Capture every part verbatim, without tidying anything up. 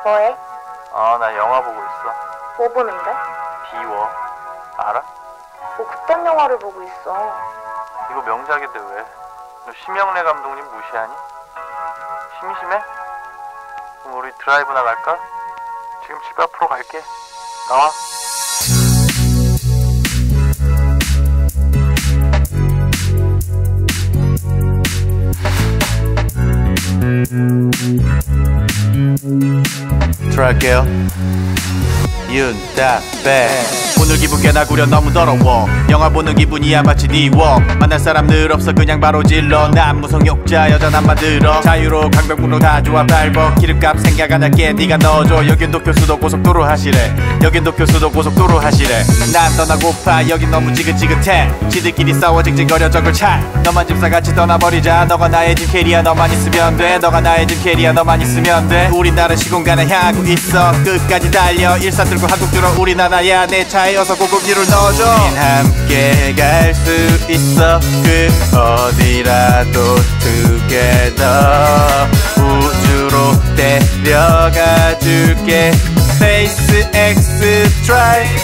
뭐해? 아, 나 영화 보고 있어. 뭐 보는데? 비워. 알아? 뭐 그딴 영화를 보고 있어. 이거 명작인데 왜? 너 심영래 감독님 무시하니? 심심해? 그럼 우리 드라이브나 갈까? 지금 집 앞으로 갈게. 나와. 들어갈게요. 윤다배. 오늘 기분 꽤나 구려 너무 더러워. 영화 보는 기분이야 마치 니워. 만날 사람들 없어 그냥 바로 질러. 난 무성욕자 여자 난 만들어. 자유로 강변북로 다 좋아 밟어. 기름값 생각 안 할게 네가 넣어줘. 여긴 도쿄수도 고속도로 하시래. 여긴 도쿄수도 고속도로 하시래. 난 떠나고파 여긴 너무 지긋지긋해. 지들끼리 싸워 징징거려 저걸 차. 너만 집사같이 떠나버리자. 너가 나의 짐 캐리야 너만 있으면 돼. 너가 나의 짐 캐리야 너만 있으면 돼. 우린 다른 시공간에 향하고 있어. 끝까지 달려 일산 들고 한국 들어 우리나라야. 내 차에 어서 고급지를 넣어줘. 우린 함께 갈 수 있어. 그 어디라도 together. 우주로 데려가 줄게. SpaceX Drive.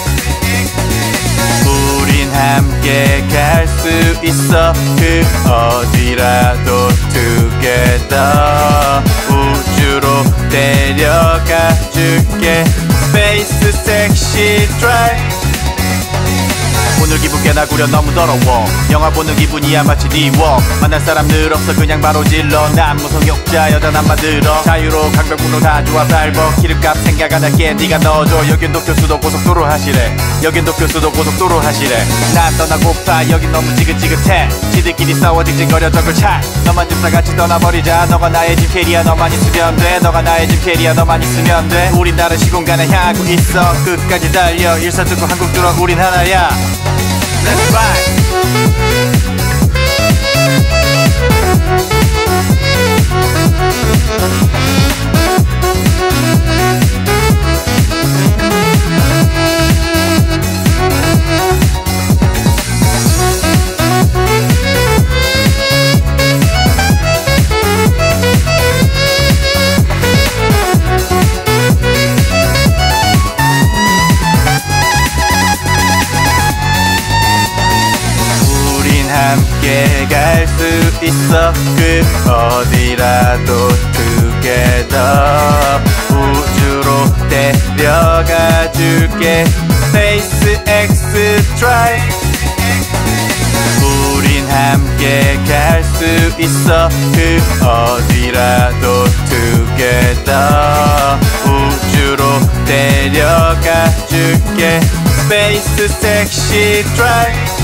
우린 함께 갈 수 있어. 그 어디라도 together. 우주로 데려가 줄게. Space Sexy Drive. 오늘 기분 꽤나 구려 너무 더러워. 영화 보는 기분이야 마치 니워. 만날 사람들 없어 그냥 바로 질러. 난 무성욕자 여자 난 만들어. 자유로 강변북로 다 좋아 밟어. 기름값 생각 안 할게 네가 넣어줘. 여긴 도쿄수도 고속도로 하시래. 여긴 도쿄수도 고속도로 하시래. 난 떠나고파 여긴 너무 지긋지긋해. 지들끼리 싸워 징징거려 저걸 차. 너만 집사같이 떠나버리자. 너가 나의 짐 캐리야 너만 있으면 돼. 너가 나의 짐 캐리야 너만 있으면 돼. 우린 다른 시공간에 향하고 있어. 끝까지 달려 일산 듣고 한국 들어 우린 하나야. Let's ride. 함께 갈 수 있어. 그 어디라도 together. 우주로 데려가 줄게. SpaceX Drive. 우린 함께 갈 수 있어. 그 어디라도 together. 우주로 데려가 줄게. Space Sexy Drive.